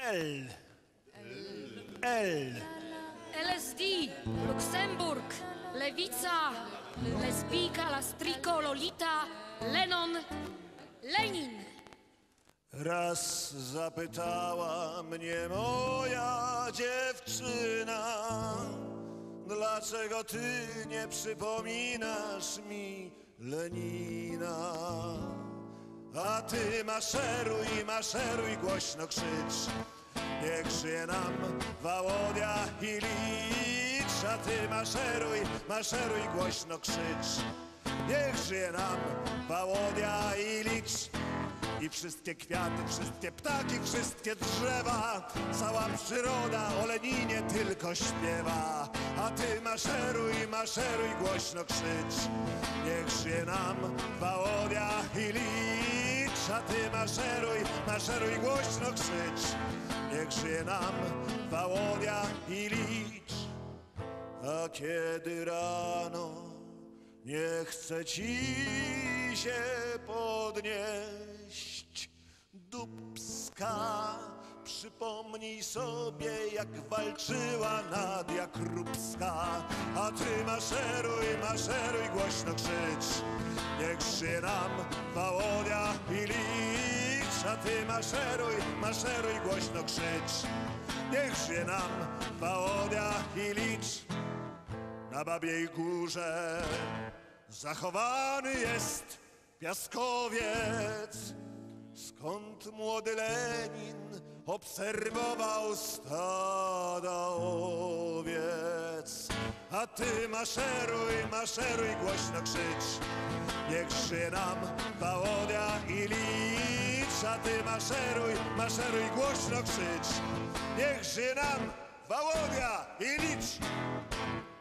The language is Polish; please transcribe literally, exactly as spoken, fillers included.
L. L. L S D, Luksemburg, Lewica, lesbijka, lastriko, Lolita, Lennon, Lenin. Raz zapytała mnie moja dziewczyna, dlaczego ty nie przypominasz mi Lenina? A ty maszeruj, maszeruj, głośno krzycz, niech żyje nam Wałodia i Licz. A ty maszeruj, maszeruj, głośno krzycz, niech żyje nam Wałodia i Licz. I wszystkie kwiaty, wszystkie ptaki, wszystkie drzewa, cała przyroda o Leninie tylko śpiewa. A ty maszeruj, maszeruj, głośno krzycz, niech żyje nam Wałodia i Licz. A ty maszeruj, maszeruj, głośno krzycz, niech żyje nam Wałodia i Licz. A kiedy rano nie chce ci się podnieść Dubska, przypomnij sobie, jak walczyła Nadia Krupska. A ty maszeruj, maszeruj, głośno krzycz, niech żyje nam Wałodia i Licz. A ty maszeruj, maszeruj, głośno krzycz, niech żyje nam Wałodia i Licz. Na Babiej Górze zachowany jest piaskowiec, skąd młody Lenin obserwował stada owiec. A ty maszeruj, maszeruj, głośno krzycz, niech żyje nam Wałodia i Licz. A ty maszeruj, maszeruj, głośno krzycz, niech żyje nam Wałodia i Licz.